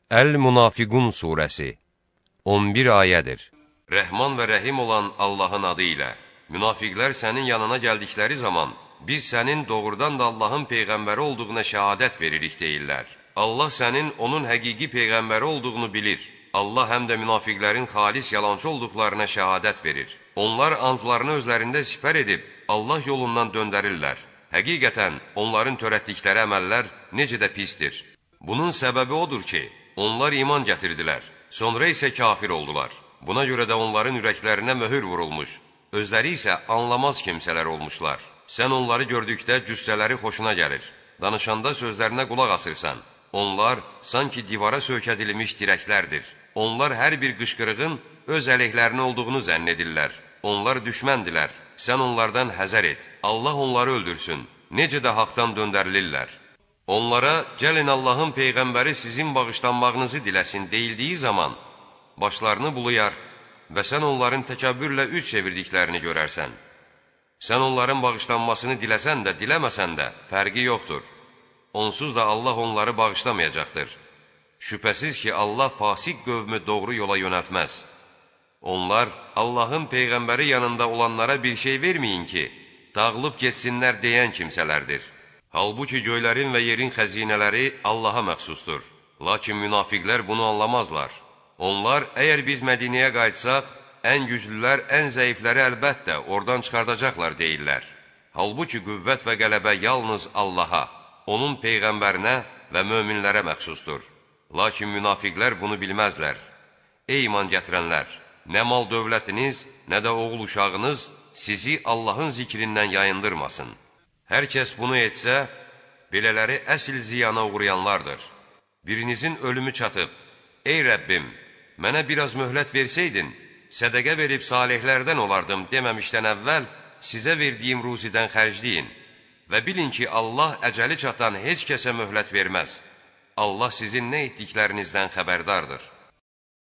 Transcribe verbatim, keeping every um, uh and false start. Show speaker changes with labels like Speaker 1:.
Speaker 1: Əl-Münafiqun surəsi on bir ayədir. Rəhman və rəhim olan Allahın adı ilə. Münafiqlər sənin yanına gəldikləri zaman, biz sənin doğrudan da Allahın Peyğəmbəri olduğuna şəhadət veririk deyirlər. Allah sənin onun həqiqi Peyğəmbəri olduğunu bilir. Allah həm də münafiqlərin xalis yalancı olduqlarına şəhadət verir. Onlar andlarını özlərində sipər edib, Allah yolundan döndərirlər. Həqiqətən, onların törətdikləri əməllər necə də pisdir. Bunun səbəbi odur ki, onlar iman gətirdilər, sonra isə kafir oldular. Buna görə də onların ürəklərinə möhür vurulmuş, özləri isə anlamaz kimsələr olmuşlar. Sən onları gördükdə cüssələri xoşuna gəlir, danışanda sözlərinə qulaq asırsan. Onlar sanki divara söykədilmiş dirəklərdir. Onlar hər bir qışqırığın öz əleyhlərinə olduğunu zənn edirlər. Onlar düşməndilər, sən onlardan həzər et. Allah onları öldürsün, necə də haqdan döndərilirlər. Onlara, gəlin Allahın Peyğəmbəri sizin bağışlanmağınızı diləsin deyildiyi zaman, başlarını buluyar və sən onların təkəbbürlə üç çevirdiklərini görərsən. Sən onların bağışlanmasını diləsən də, diləməsən də, fərqi yoxdur. Onsuz da Allah onları bağışlamayacaqdır. Şübhəsiz ki, Allah fasik qövmü doğru yola yönəltməz. Onlar, Allahın Peyğəmbəri yanında olanlara bir şey verməyin ki, dağılıb getsinlər deyən kimsələrdir. Halbuki göylərin və yerin xəzinələri Allaha məxsusdur. Lakin münafiqlər bunu anlamazlar. Onlar, əgər biz Mədinəyə qayıtsaq, ən güclülər, ən zəifləri əlbəttə oradan çıxardacaqlar deyirlər. Halbuki qüvvət və qələbə yalnız Allaha, onun Peyğəmbərinə və möminlərə məxsusdur. Lakin münafiqlər bunu bilməzlər. Ey iman gətirənlər! Nə mal dövlətiniz, nə də oğul uşağınız sizi Allahın zikrindən yayındırmasın. Hər kəs bunu etsə, belələri əsl ziyana uğrayanlardır. Birinizin ölümü çatıb, ey Rəbbim, mənə biraz möhlət versəydin, sədəqə verib salihlərdən olardım deməmişdən əvvəl, sizə verdiyim ruzidən xərcləyin və bilin ki, Allah əcəli çatan heç kəsə möhlət verməz. Allah sizin nə etdiklərinizdən xəbərdardır.